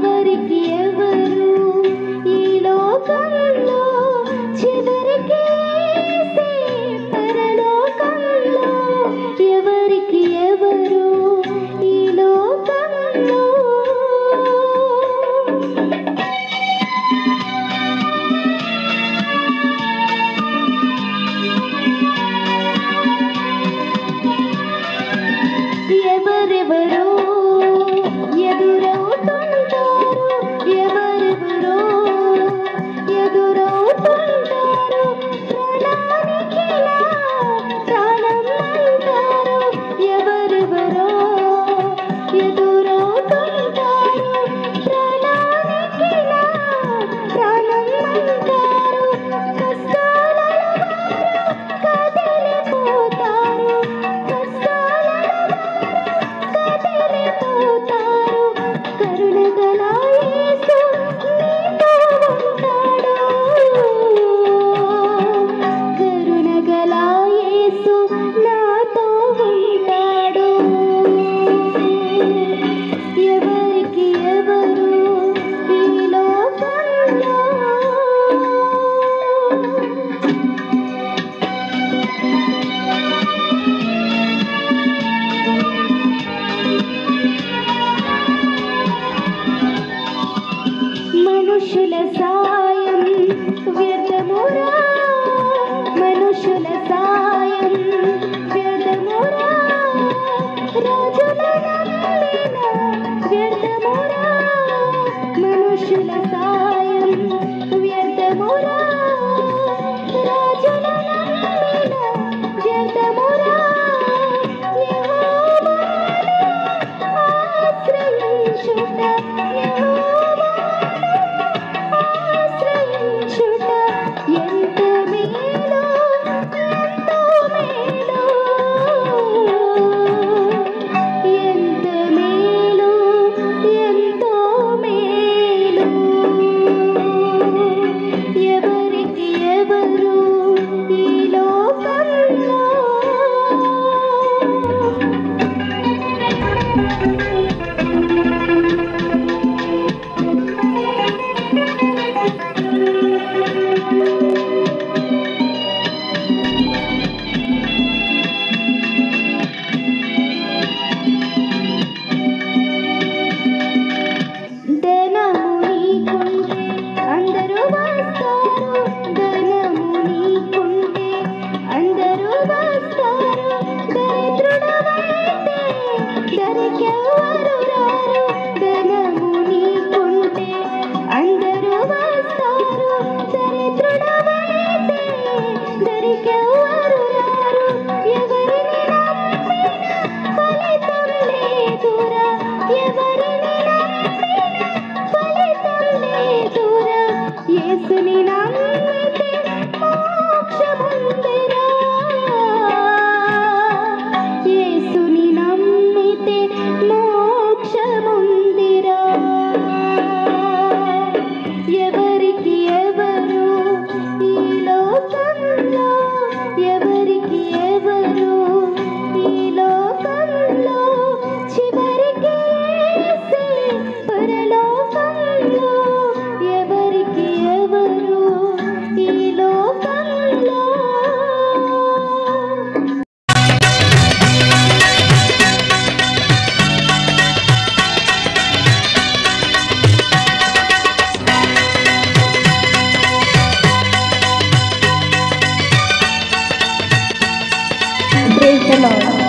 ఎవరికి ఎవరు ఈ లోకంలో చివరికి పరలోకంలో ఎవరికి ఎవరు ఈ లోకంలో ఎవరెవరో ఎదురవుతుంటారు ఎవరెవరో ఎదురవుతుంటారు ప్రాణానికిలా ప్రాణం అంటారు ఎవరెవరో ఎదురవుతుంటారు ప్రాణానికిలా ప్రాణం అంటారు కష్టాలలో కదిలిపోతారు కరుణగల యేసు నీతో ఉంటాడు కరుణగల యేసు నాతో ఉంటాడు ఎవరికి ఎవరు ఈ లోకంలో మనుషుల సాయం వ్యర్థమురా మనుషుల సాయం వ్యర్థమురా రాజుల నమ్మిన వ్యర్థమురా మనుషుల సాయం వ్యర్థమురా రాజుల నమ్మిన వ్యర్థమురా యెహోవాను ఆశ్రయించుట ఎంత మేలు ఎంతో మేలు ఎంత మేలు ఎంతో మేలు ఎవరికి ఎవరు ఈ లోకంలో ధనము నీకుంటే అందరూ వస్తారు ధనము నీకుంటే అందరూ వస్తారు దరిద్రుడవైతే దరికెవ్వరు రారు ధనము నీకుంటే అందరూ వస్తారు దరిద్రుడవైతే దరికెవ్వరు రారు ఎవరిని నమ్మినా ఫలితం లేదురా ఎవరిని ఫలితం లేదురా యేసుని నమ్మితే మోక్షముందిరా యేసుని నమ్మితే మోక్షముందిరా ఎవరికి ఎవరు ఈ లోకంలో ఎవరికి ఎవరు ఈ లోకంలో చివరికి పరలోకంలో ఎవరికి ఎవరు ఈ లోకంలో Praise the Lord.